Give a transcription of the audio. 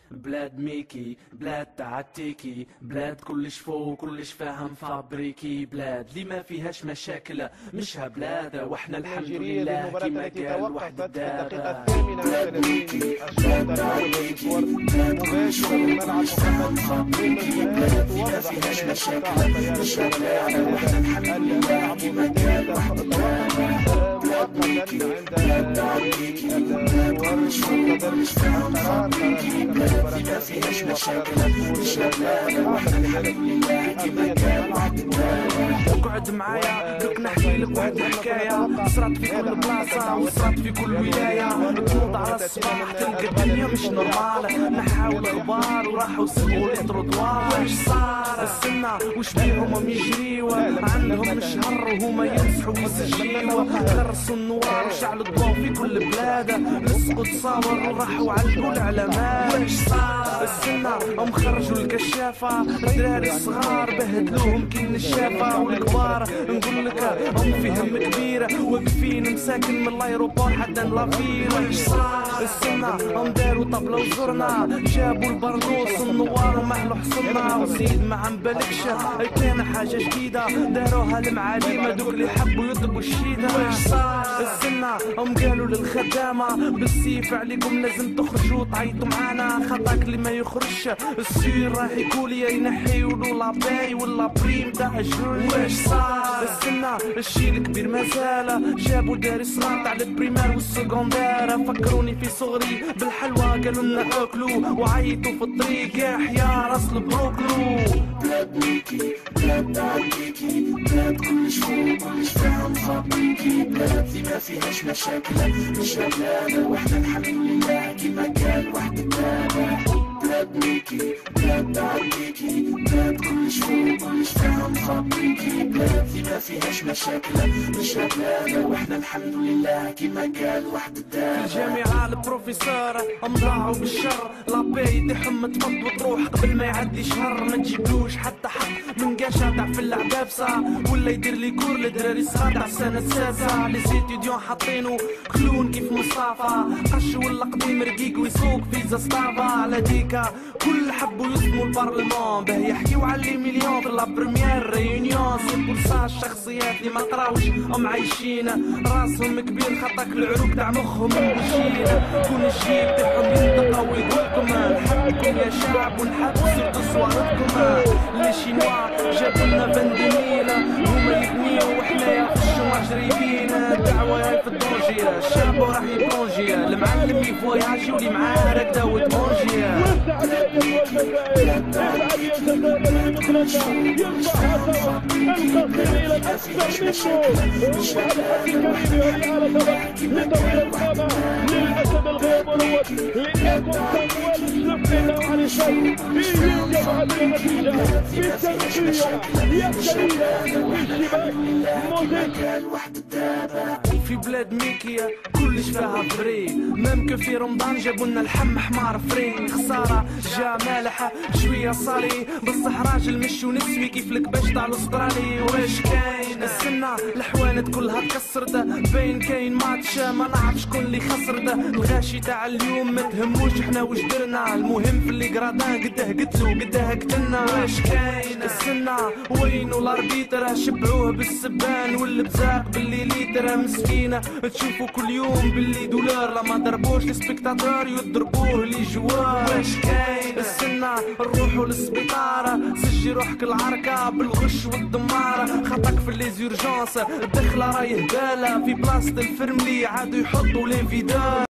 بلاد ميكي، بلاد تعتيكي، بلاد كلش فوق كلش فاهم فابريكي، بلاد اللي ما فيهاش مشاكل مش بلاد، واحنا الحمد لله كما قال وحد الدار. بلاد ميكي، بلاد تعتيكي، بلاد كلش فوق كلش فاهم فابريكي، بلاد اللي ما فيهاش مشاكل مش بلاد، واحنا الحمد لله كما قال وحد الدار. بلاد ميكي، بلاد تعتيكي، بلاد كلش فوق كلش فاهم فابريكي، بلاد اللي ما فيهاش مشاكل مش بلاد، واحنا الحمد لله كما قال وحد الدار. اقعد معايا دوك نحكي لك واحد الحكايه صرات في كل بلاصه وصرات في كل ولايه. تنوض على الصباح تلقى الدنيا مش نورمال، نحاول غبار وراحوا سبقوا لي تروطوار. واش صار السنه وش بيهم يجريوا، عندهم شهر وهما يمسحوا ويسجيوا. غرسوا النوار وشعلوا الضوء في كل بلاد، لصقوا تصاور وراحوا علقوا الاعلامات. واش صار السنه هم خرجوا الكشافه، الدراري الصغار بهدلوهم كي النشافه، والكبار نقول لك هم فيهم كبير واقفين مساكن من الايروبور حتى لافيل. واش صار السنه هم داروا طبله وزرنا، جابوا البرنوس النوار ومحلو حصلنا. وزيد ما عم بالكش كان حاجه جديده داروها المعاليم دوك اللي حبوا يطلبوا الشيده. واش صار السنه هم قالوا للخدامه بالسيف عليكم لازم تخرجوا تعيطوا معانا، خطاك اللي ما يخرجش السير راح يقول يا ينحيوا له لاباي ولا بريم تاع الجول. واش صار السنه الشي الكبير مازال، جابوا داري صغار تاع البريمير والسكوندير. فكروني في صغري بالحلوى قالوا لنا اكلوا، وعيطوا في الطريق يا حيا راس البروكلو. بلاد ميكي، بلاد تعتيكي، بلاد كلش فوق كلش فاهم فابريكي، بلاد اللي ما فيهاش مشاكل مش بلاد، واحنا الحمد لله كما قال وحد الدار. بلاد ميكي، بلاد تعتيكي، بلاد كلش فوق كلش فاهم فابريكي، بلاد اللي ما فيهاش مشاكل مش بلاد، واحنا الحمد لله كما قال وحد الدار. في الجامعة البروفيسور هم ضاعوا بالشر، لابي يديهم تمض وتروح قبل ما يعدي شهر. ما تجيبلوش حتى حق من قاشة تاع في العبابسة، ولا يدير لي كور لدراري صغار تاع السنة السادسة. لي زيتيديون حاطينو كلون كيف مصطفى، قش ولا قديم رقيق ويسوق فيزا سطافا. على ديكا كل حبوا يصدموا البرلمان باه يحكيو على لي مليون في لا بريمير ريونيون. سي بور سا الشخصيات اللي ما قراوش هم عايشين راسهم كبير خطاك العروق تاع مخهم موجين. كون الجيب تاعهم ينطق ويقولكم نحبكم يا شعب ونحب سيرتو صوارتكم. لي شينوا جابوا لنا فانديميل هما يبنيو وحنايا في الشوماج ريبين. الدعوه راهي في الدونجي الشعب راح يبلونجي، المعلم يفواياجي واللي معاه راكدا وتمونجي. للأسد الغير مروت لأنكم تموال السفلة وعلى الشيء يجب هذه النتيجة بالتنفيذ يبتليها بالشباك في بلاد ميكيا كلش فيها فري، ممكن في رمضان جابوا لنا اللحم حمار فري. خساره جا مالح شويه صالي، بصح راجل مش ونسوي كيف الكباش تاع الاسترالي. واش كاين السنه الحوانت كلها تكسرت، باين كاين ماتش ما نعرف شكون اللي خسرت. الغاشي تاع اليوم ما تهموش احنا واش درنا، المهم في اللي قرادان قداه قتلو قداه قتلنا. واش كاين السنه وينو الاربيتر، شبعوه بالسبان والبزاق باللي ليتر. مسكينه تشوفوا كل يوم باللي دولار لما ضربوش السبيكتاتور يضربوه لي جوار. واش كاين السنه نروحوا للسبيطار، سجي روحك العركه بالغش والدمار. خطاك في لي زورجونس الدخله راهي هباله، في بلاصه الفرملي عادوا يحطوا لي فيدار.